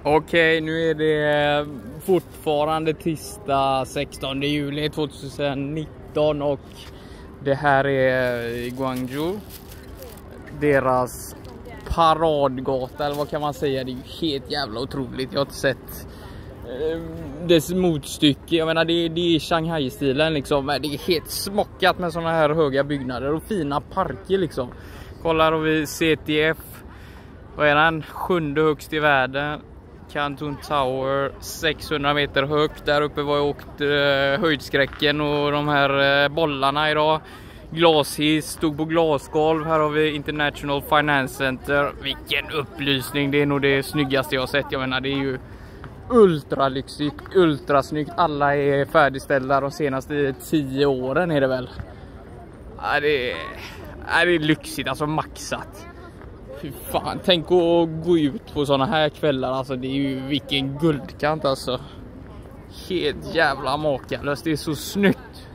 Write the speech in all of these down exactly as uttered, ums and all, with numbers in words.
Okej, nu är det fortfarande tisdag sextonde juli tjugonitton och det här är Guangzhou. Deras paradgata, eller vad kan man säga, det är ju helt jävla otroligt. Jag har inte sett eh, dess motstycke. Jag menar, det, det är Shanghai-stilen liksom. Det är helt smockat med såna här höga byggnader och fina parker liksom. Kollar och vi C T F. Vad är den? Sjunde högst i världen. Canton Tower, sexhundra meter högt. Där uppe var jag åkt eh, höjdskräcken och de här eh, bollarna idag. Glashiss, stod på glasgolv. Här har vi International Finance Center. Vilken upplysning, det är nog det snyggaste jag har sett. Jag menar, det är ju ultralyxigt, ultrasnyggt. Alla är färdigställda de senaste tio åren är det väl. Ja, det är, ja, det är lyxigt, alltså maxat. Fy fan, tänk att gå ut på såna här kvällar, alltså det är ju vilken guldkant alltså. Helt jävla makalöst, det är så snyggt.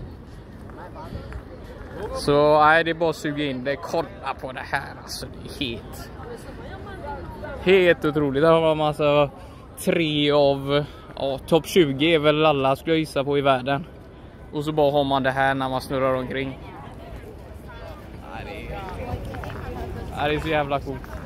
Så nej, det är bara att suga in det, kolla på det här alltså, det är helt Helt otroligt, här har man alltså tre av ja, topp tjugo är väl alla skulle jag gissa på i världen. Och så bara har man det här när man snurrar omkring. Nej, det är, nej, det är så jävla coolt.